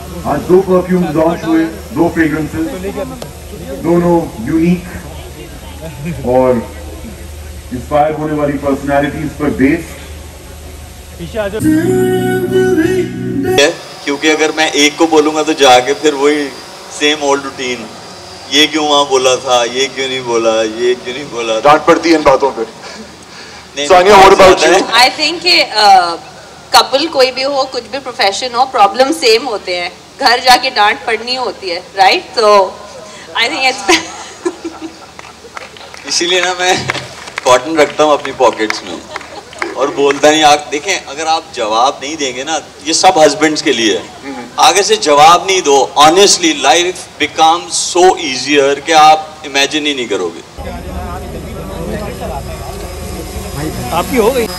आज 2 perfumes launch हुए, 2 fragrances, दोनों यूनिक और इंस्पायर होने वाली पर्सनालिटीज पर बेस्ड। क्योंकि अगर मैं एक को बोलूंगा तो जाके फिर वही सेम ओल्ड रूटीन, ये क्यों वहां बोला था, ये क्यों नहीं बोला, ये क्यों नहीं बोला, डांट पड़ती है इन बातों पे। Sania, what about you? I think couple कोई भी हो, कुछ भी प्रोफेशन हो, प्रॉब्लम सेम होते हैं, घर जाके डांट पड़नी होती है, राइट? तो आई थिंक इट्स इसीलिए ना मैं कॉटन रखता हूँ अपनी पॉकेट्स में और बोलता नहीं। आप देखें, अगर आप जवाब नहीं देंगे ना, ये सब हस्बैंड्स के लिए है, आगे से जवाब नहीं दो, honestly life become so easier कि आप इमेजिन ही नहीं करोगे। आपकी हो गई।